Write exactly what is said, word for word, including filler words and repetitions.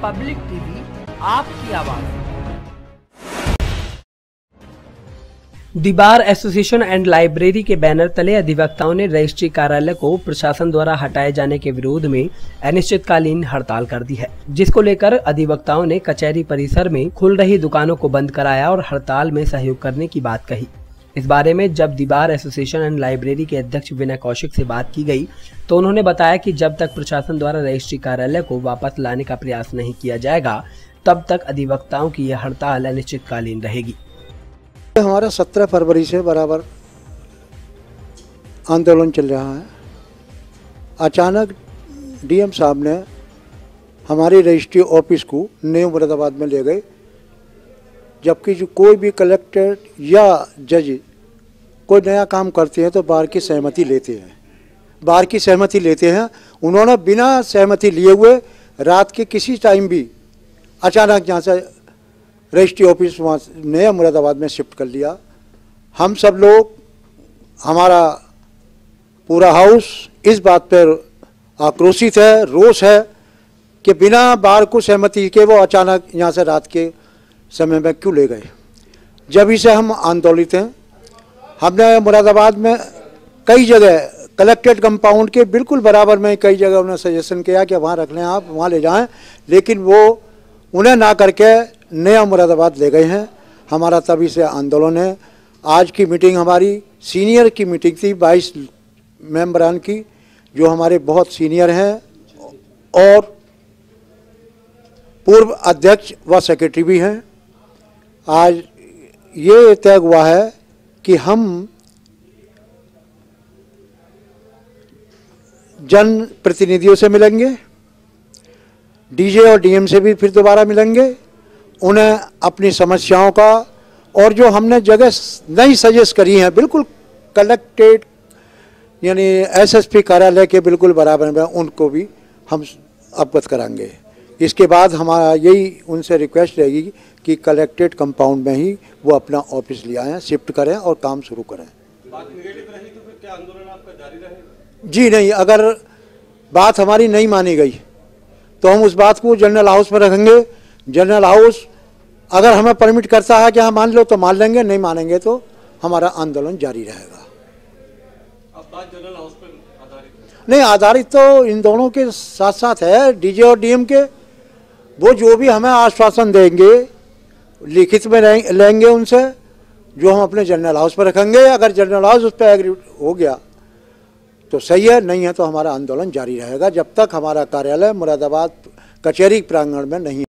Public TV, आपकी आवाज। The bar association and library के बैनर तले अधिवक्ताओं ने रजिस्ट्री कार्यालय को प्रशासन द्वारा हटाए जाने के विरोध में अनिश्चितकालीन हड़ताल कर दी है, जिसको लेकर अधिवक्ताओं ने कचहरी परिसर में खुल रही दुकानों को बंद कराया और हड़ताल में सहयोग करने की बात कही। इस बारे में जब the bar association and library के अध्यक्ष विनय कौशिक से बात की गई तो उन्होंने बताया कि जब तक प्रशासन द्वारा रजिस्ट्री कार्यालय को वापस लाने का प्रयास नहीं किया जाएगा तब तक अधिवक्ताओं की यह हड़ताल अनिश्चितकालीन रहेगी। हमारा सत्रह फरवरी से बराबर आंदोलन चल रहा है। अचानक डीएम साहब ने हमारी रजिस्ट्री ऑफिस को न्यू मुरादाबाद में ले गए, जबकि जो कोई भी कलेक्टर या जज कोई नया काम करते हैं तो बार की सहमति लेते हैं बार की सहमति लेते हैं। उन्होंने बिना सहमति लिए हुए रात के किसी टाइम भी अचानक यहाँ से रजिस्ट्री ऑफिस वहाँ नया मुरादाबाद में शिफ्ट कर लिया। हम सब लोग, हमारा पूरा हाउस इस बात पर आक्रोशित है, रोष है कि बिना बार को सहमति के वो अचानक यहाँ से रात के समय में क्यों ले गए। जब इसे हम आंदोलित हैं, हमने मुरादाबाद में कई जगह कलेक्ट्रेट कंपाउंड के बिल्कुल बराबर में कई जगह उन्हें सजेशन किया कि वहाँ रख लें, आप वहाँ ले जाएं, लेकिन वो उन्हें ना करके नया मुरादाबाद ले गए हैं। हमारा तभी से आंदोलन है। आज की मीटिंग हमारी सीनियर की मीटिंग थी, बाईस मेंबरान की, जो हमारे बहुत सीनियर हैं और पूर्व अध्यक्ष व सेक्रेटरी भी हैं। आज ये तय हुआ है कि हम जन प्रतिनिधियों से मिलेंगे, डीजे और डीएम से भी फिर दोबारा मिलेंगे, उन्हें अपनी समस्याओं का और जो हमने जगह नई सजेस्ट करी हैं बिल्कुल कलेक्ट्रेट यानी एसएसपी कार्यालय के बिल्कुल बराबर में, उनको भी हम अवगत कराएंगे। इसके बाद हमारा यही उनसे रिक्वेस्ट रहेगी कि कलेक्ट्रेट कंपाउंड में ही वो अपना ऑफिस ले आएँ, शिफ्ट करें और काम शुरू करें। बात निगेटिव रही तो फिर क्या आंदोलन आपका जारी रहेगा? जी नहीं, अगर बात हमारी नहीं मानी गई तो हम उस बात को जनरल हाउस में रखेंगे। जनरल हाउस अगर हमें परमिट करता है कि हाँ मान लो तो मान लेंगे, नहीं मानेंगे तो हमारा आंदोलन जारी रहेगा। अब बात जनरल हाउस पर आधारित है? नहीं, आधारित तो इन दोनों के साथ साथ है, डीजे और डीएम के। वो जो भी हमें आश्वासन देंगे लिखित में लेंगे उनसे, जो हम अपने जनरल हाउस पर रखेंगे। अगर जनरल हाउस उस पर एग्री हो गया तो सही है, नहीं है तो हमारा आंदोलन जारी रहेगा जब तक हमारा कार्यालय मुरादाबाद कचहरी प्रांगण में नहीं